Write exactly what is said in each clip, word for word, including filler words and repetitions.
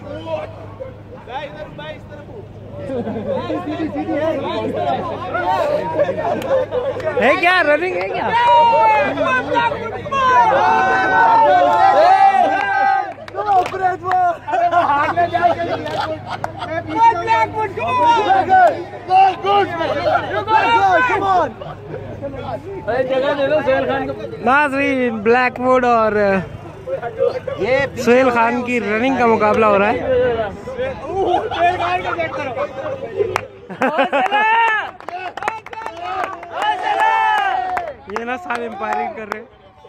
है क्या रनिंग है क्या? नाज़रीन, ब्लैकवुड और सोहेल खान की रनिंग का मुकाबला हो रहा है। ये ना सारे एम्पायरिंग कर रहे हैं।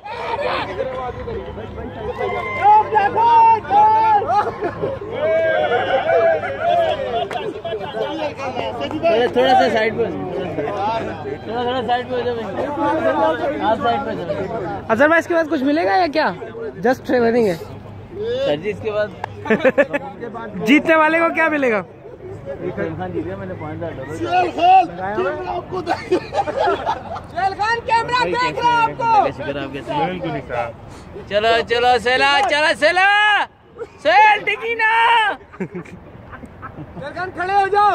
थोड़ा सा साइड पे, थोड़ा थोड़ा साइड पे हो जाओ, आप साइड पे जाओ। अजहर भाई, इसके बाद कुछ मिलेगा या क्या? जस्ट रनिंग है सर जी। इसके बाद जीतने वाले को क्या मिलेगा? खान जीत गया, मैंने पाँच हजार कैमरा देख रहा है आपको। चलो चलो सेला, चलो सेला, सेल टिकी ना। खड़े हो जाओ।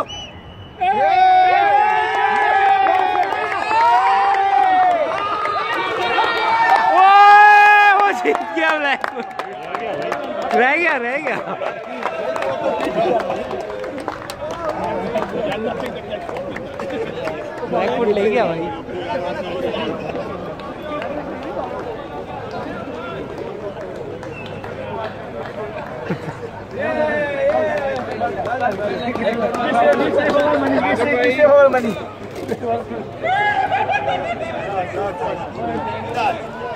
वो जीत गया, रह गया रह गया ब्लैकवुड ले गया भाई। मनी